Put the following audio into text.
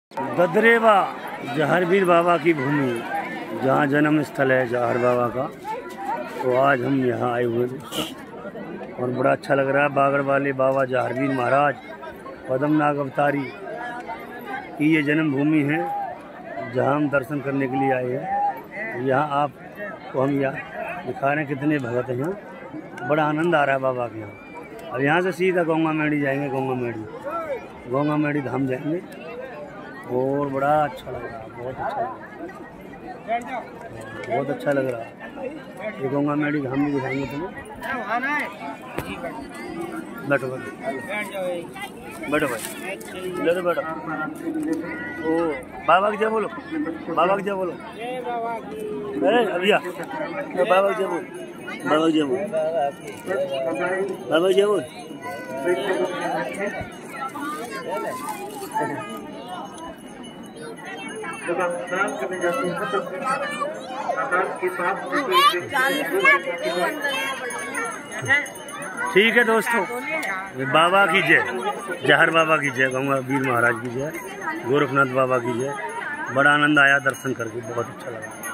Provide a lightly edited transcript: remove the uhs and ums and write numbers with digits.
ददरेवा जहरवीर बाबा की भूमि, जहाँ जन्म स्थल है जहर बाबा का। तो आज हम यहाँ आए हुए दोस्तों और बड़ा अच्छा लग रहा है। बागड़ वाले बाबा जहरवीर महाराज पद्मनाग अवतारी की ये जन्म भूमि है, जहाँ हम दर्शन करने के लिए आए हैं। यहाँ आपको हम यहाँ दिखा रहे हैं कितने भगत हैं यहाँ। बड़ा आनंद आ रहा है बाबा के यहाँ। अब यहाँ से सीधा गंगा मेड़ी जाएंगे, गंगा मेड़ी धाम जाएंगे और बड़ा अच्छा लग रहा है, बहुत अच्छा लग रहा है। ये गंगा मेड़ी धाम भी दिखाएंगे तुम्हें। बैठो बैठो भाई, तो बैठो। ओ बाबा की जय बोलो, बाबा की जय बोलो। अरे अभिया बाबा की जय बोल, बाबा की जय बोल, बाबा की जय बोल। जब आप स्नान करने जाते हैं तो आकाश के पास ठीक है दोस्तों। बाबा की जय, जहर बाबा की जय, गंगा वीर महाराज की जय, गोरखनाथ बाबा की जय। बड़ा आनंद आया दर्शन करके, बहुत अच्छा लगा।